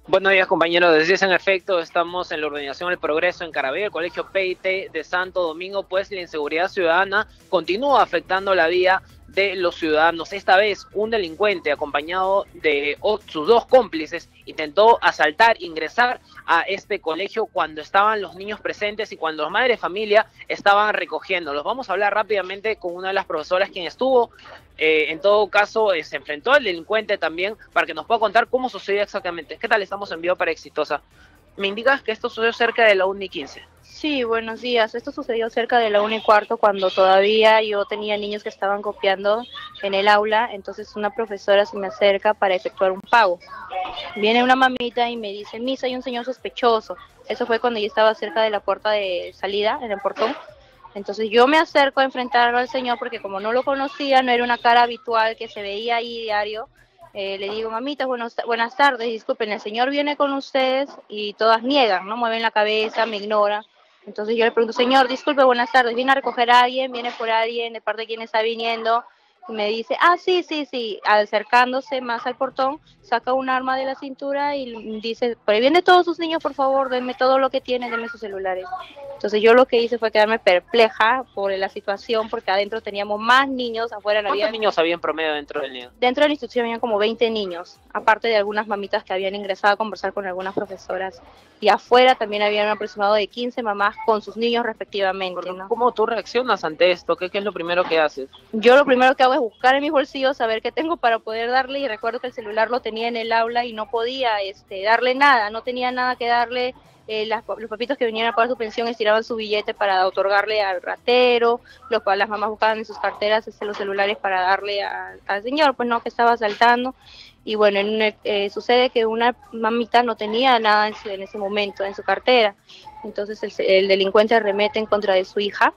Buenos días, compañeros. Así es, en efecto, estamos en la Organización El Progreso en Carabeo, el Colegio PIT de Santo Domingo, pues la inseguridad ciudadana continúa afectando la vida de los ciudadanos. Esta vez, un delincuente acompañado de sus dos cómplices intentó asaltar, ingresar a este colegio cuando estaban los niños presentes y cuando los madres de familia estaban recogiéndolos. Vamos a hablar rápidamente con una de las profesoras quien estuvo, en todo caso, se enfrentó al delincuente también para que nos pueda contar cómo sucedió exactamente. ¿Qué tal? Estamos en vivo para Exitosa. Me indicas que esto sucedió cerca de la 1:15. Sí, buenos días. Esto sucedió cerca de la 1:15 cuando todavía yo tenía niños que estaban copiando en el aula. Entonces una profesora se me acerca para efectuar un pago. Viene una mamita y me dice, Miss, hay un señor sospechoso. Eso fue cuando yo estaba cerca de la puerta de salida, en el portón. Entonces yo me acerco a enfrentarlo al señor porque como no lo conocía, no era una cara habitual que se veía ahí diario. Le digo, mamita, buenas tardes, disculpen, el señor viene con ustedes y todas niegan, ¿no? Mueven la cabeza, me ignoran. Entonces yo le pregunto, señor, disculpe, buenas tardes, ¿viene a recoger a alguien? ¿Viene por alguien? ¿De parte de quién está viniendo? Y me dice, sí, sí, sí. Acercándose más al portón, saca un arma de la cintura y dice, por ahí vienen todos sus niños, por favor, denme todo lo que tienen, denme sus celulares. Entonces yo lo que hice fue quedarme perpleja por la situación, porque adentro teníamos más niños, afuera no había... ¿Cuántos niños había en promedio dentro del nido? Dentro de la institución había como 20 niños, aparte de algunas mamitas que habían ingresado a conversar con algunas profesoras. Y afuera también había un aproximado de 15 mamás con sus niños respectivamente, ¿no? ¿Cómo tú reaccionas ante esto? ¿Qué es lo primero que haces? Yo lo primero que hago es buscar en mis bolsillos, saber qué tengo para poder darle, y recuerdo que el celular lo tenía en el aula y no podía darle nada, no tenía nada que darle. Los papitos que venían a pagar su pensión estiraban su billete para otorgarle al ratero, las mamás buscaban en sus carteras los celulares para darle al señor, pues no, que estaba asaltando. Y bueno, sucede que una mamita no tenía nada en ese momento en su cartera, entonces el delincuente arremete en contra de su hija,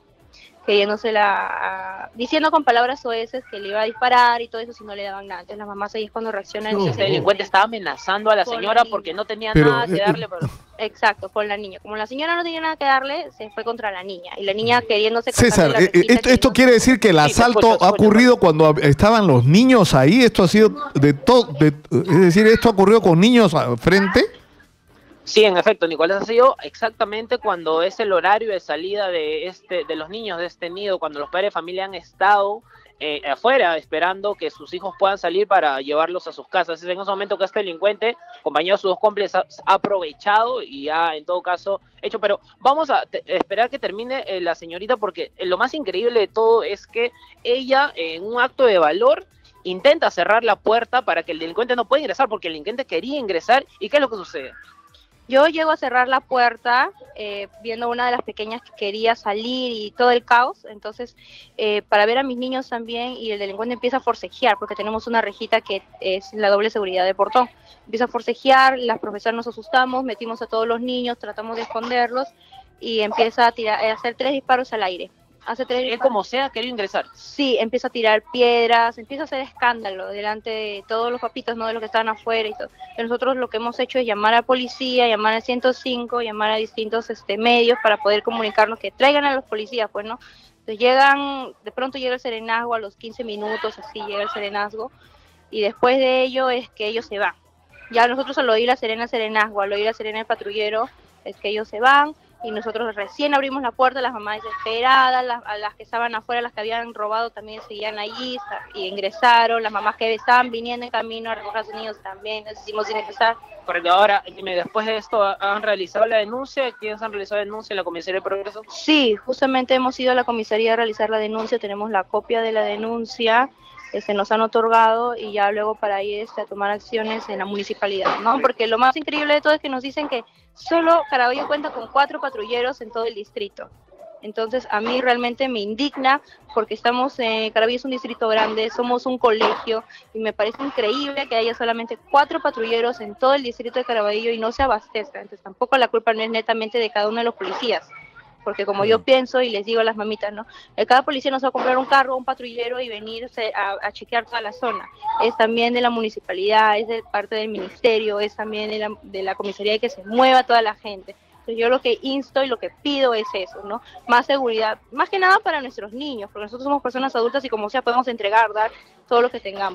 diciendo con palabras soeces que le iba a disparar y todo eso si no le daban nada. Entonces las mamás ahí es cuando reaccionan. El delincuente estaba amenazando a la señora porque no tenía nada que darle. Exacto, con la niña. Como la señora no tenía nada que darle, se fue contra la niña. Y la niña queriéndose... César, esto quiere decir que el asalto ha ocurrido cuando estaban los niños ahí. Esto ha sido es decir, esto ha ocurrido con niños al frente. Sí, en efecto, Nicolás, ha sido exactamente cuando es el horario de salida de los niños de este nido, cuando los padres de familia han estado afuera esperando que sus hijos puedan salir para llevarlos a sus casas. Es en ese momento que este delincuente, acompañado de sus dos cómplices, ha aprovechado y ha, en todo caso, hecho. Pero vamos a esperar que termine la señorita, porque lo más increíble de todo es que ella, en un acto de valor, intenta cerrar la puerta para que el delincuente no pueda ingresar, porque el delincuente quería ingresar. ¿Y qué es lo que sucede? Yo llego a cerrar la puerta, viendo una de las pequeñas que quería salir y todo el caos, entonces para ver a mis niños también, y el delincuente empieza a forcejear, porque tenemos una rejita que es la doble seguridad de portón. Empieza a forcejear, las profesoras nos asustamos, metimos a todos los niños, tratamos de esconderlos, y empieza a hacer 3 disparos al aire. Él como sea quería ingresar. Sí, empieza a tirar piedras, empieza a hacer escándalo delante de todos los papitos, ¿no? De los que estaban afuera y todo. Pero nosotros lo que hemos hecho es llamar a policía, llamar al 105, llamar a distintos medios para poder comunicarnos que traigan a los policías, pues, ¿no? Entonces de pronto llega el serenazgo a los 15 minutos, así llega el serenazgo, y después de ello es que ellos se van. Ya nosotros al oír la sirena del serenazgo, al oír la sirena del patrullero, es que ellos se van. Y nosotros recién abrimos la puerta, las mamás desesperadas, las que estaban afuera, las que habían robado también seguían allí y ingresaron, las mamás que estaban viniendo en camino a recoger a sus niños también, les hicimos ingresar. Porque ahora, dime, después de esto, ¿han realizado la denuncia? ¿Quiénes han realizado la denuncia en la Comisaría de Progreso? Sí, justamente hemos ido a la comisaría a realizar la denuncia, tenemos la copia de la denuncia, nos han otorgado, y ya luego para ir a tomar acciones en la municipalidad, ¿no? Porque lo más increíble de todo es que nos dicen que solo Caraballo cuenta con 4 patrulleros en todo el distrito. Entonces a mí realmente me indigna, porque Caraballo es un distrito grande, somos un colegio, y me parece increíble que haya solamente 4 patrulleros en todo el distrito de Caraballo y no se abastezca. Entonces tampoco la culpa no es netamente de cada uno de los policías, porque como yo pienso y les digo a las mamitas, ¿no? Cada policía nos va a comprar un carro, un patrullero y venirse a chequear toda la zona. Es también de la municipalidad, es de parte del ministerio, es también de la comisaría, de que se mueva toda la gente. Entonces yo lo que insto y lo que pido es eso, ¿no? Más seguridad, más que nada para nuestros niños, porque nosotros somos personas adultas y como sea podemos entregar, dar todo lo que tengamos.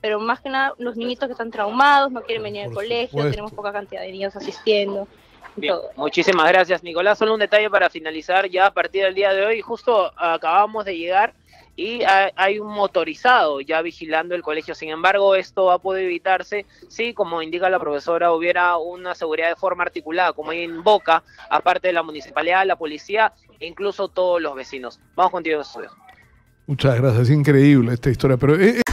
pero más que nada los niñitos que están traumados, no quieren venir al Por colegio, supuesto. tenemos poca cantidad de niños asistiendo. Bien, Todo. muchísimas gracias, Nicolás. Solo un detalle para finalizar ya a partir del día de hoy. Justo acabamos de llegar y hay un motorizado ya vigilando el colegio. Sin embargo, esto va a poder evitarse si, como indica la profesora, hubiera una seguridad de forma articulada, como hay en Boca, aparte de la municipalidad, la policía e incluso todos los vecinos. Vamos contigo, estudio. Muchas gracias, es increíble esta historia, pero